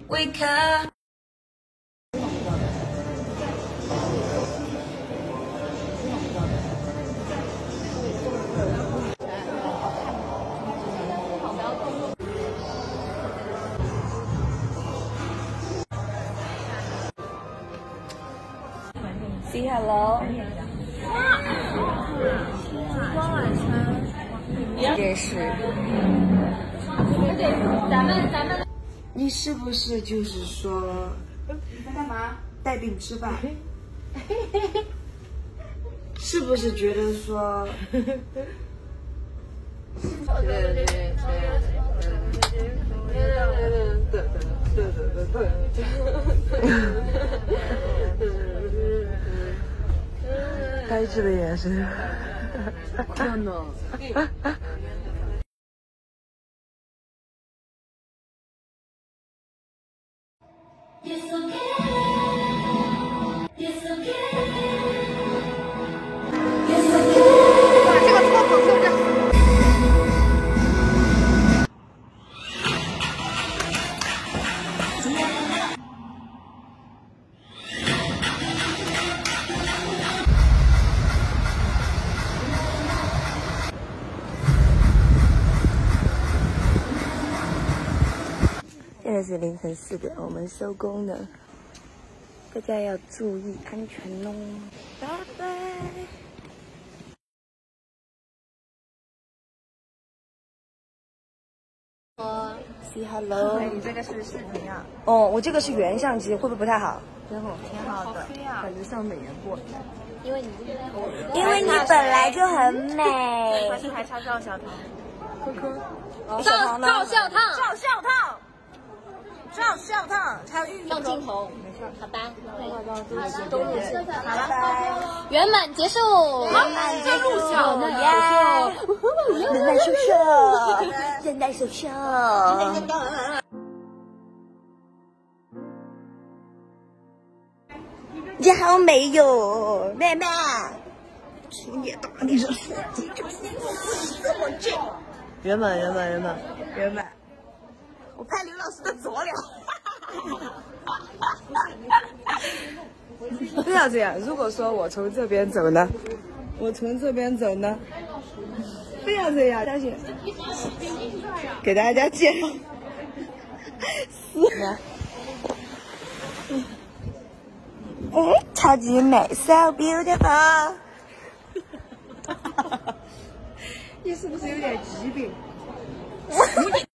wake up。Say hello。电视。你是不是就是说你在干嘛？带饼吃吧。是不是觉得说？呆滞的眼神。看呢。现在是凌晨4点，我们收工了，大家要注意安全哦，拜拜。Say hello。 你这个是视频啊？ 哦，我这个是原相机，会不会不太好？ 挺好的，感觉像美颜过。 因为你本来就很美。 还是还差赵小棠。科科。 小棠呢？ 赵孝汤， 还有玉放镜头。 没事， 好吧。 都录制。 拜拜。 圆满结束。 圆满结束。人来秀秀，人来秀秀。你好美哟，妹妹。请你大点声。圆满。我拍刘老师的左脸。不要这样，如果说我从这边走呢？不要这样，相信。给大家介绍。超级美 ，so beautiful。你是不是有点疾病？